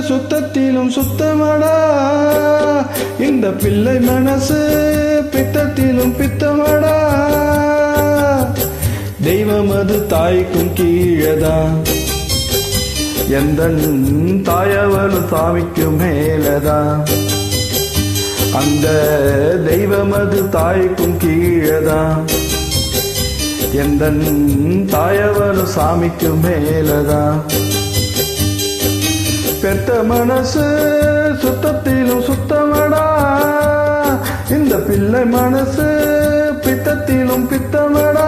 சுத்தத்திலும் சுத்தமடா இந்த பிள்ளை மனசு பித்தத்திலும் பித்தமடா தெய்வம் அது தாய்க்கும் கீழதான் எந்தன் தாயவனும் சாமிக்கும் மேலதான் அந்த தெய்வம் அது தாய்க்கும் கீழதான் எந்தன் தாயவனும் சாமிக்கும் மேலதான் பெத்த மனசு சுத்தத்திலும் சுத்தமடா இந்த பிள்ளை மனசு பித்தத்திலும் பித்தமடா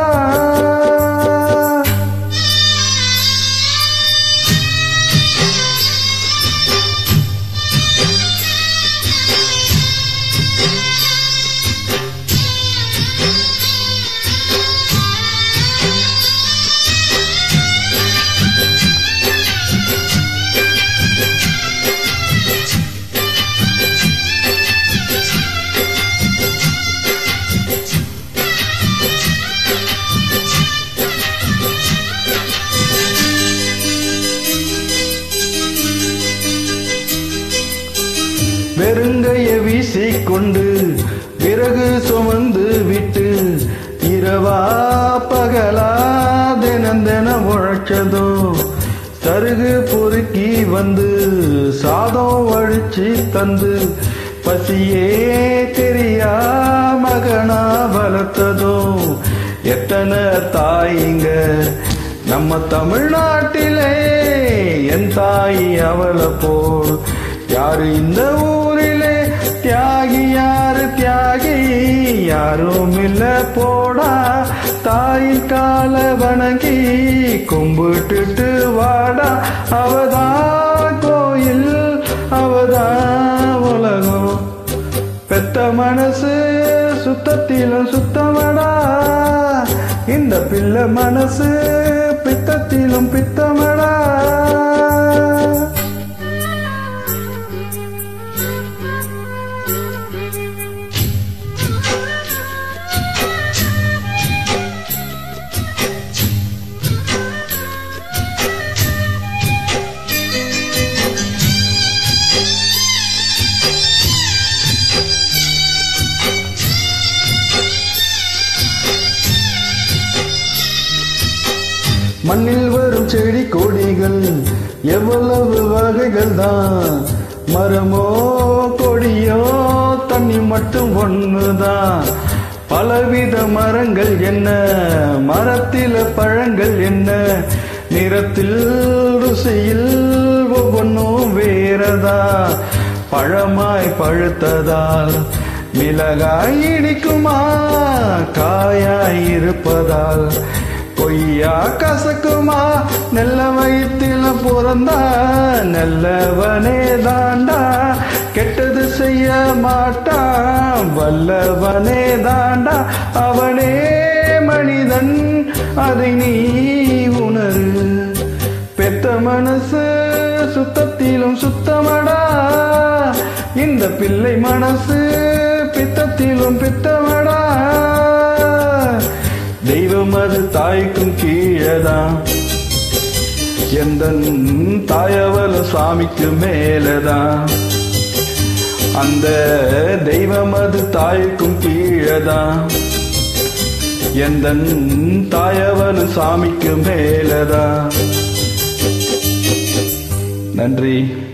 வெறுங்கைய வீசிக்கொண்டு விறகு சுமந்து விட்டு இரவா பகலா தினம் உழைச்சதோ சருகு பொறுக்கி வந்து சாதம் வழிச்சு தந்து பசியே தெரியா மகனா வளர்த்ததோ எத்தனை தாயிங்க நம்ம தமிழ்நாட்டிலே என் தாய் அவளை போல் யாரு இந்த ஊரிலே தியாகி யாரு தியாகி யாரும் இல்ல போடா தாயின் கால வணங்கி கும்பிட்டுட்டு வாடா அவதான் கோயில் அவதான் உலகம் பெத்த மனசு சுத்தத்திலும் சுத்தமடா இந்த பிள்ளை மனசு பித்தத்திலும் பித்தமடா மண்ணில் வரும் செடி கொடிகள் எவ்வளவு வகைகள் தான் மரமோ கொடியோ தண்ணி மட்டும் ஒண்ணுதான் பலவித மரங்கள் என்ன மரத்தில பழங்கள் என்ன நிறத்தில் ருசியில் ஒவ்வொன்றும் வேறதா பழமாய் பழுத்ததால் மிளகாய் இனிக்குமா காயாய் இருப்பதால் கொய்யா கசக்குமா நெல்ல வயிற்றில பிறந்தா நல்லவனே தாண்டா கெட்டது செய்ய மாட்டான் வல்லவனே தாண்டா அவனே மனிதன் அதை நீ உணரு பெத்த மனசு சுத்தத்திலும் சுத்தமடா இந்த பிள்ளை மனசு பித்தத்திலும் பித்தமடா தெய்வம் அது தாய்க்கும் கீழதான் எந்தன் தாயவள சாமிக்கு மேலதான் அந்த தெய்வம் அது தாய்க்கும் கீழதான் எந்தன் தாயவள சாமிக்கு மேலதான் நன்றி.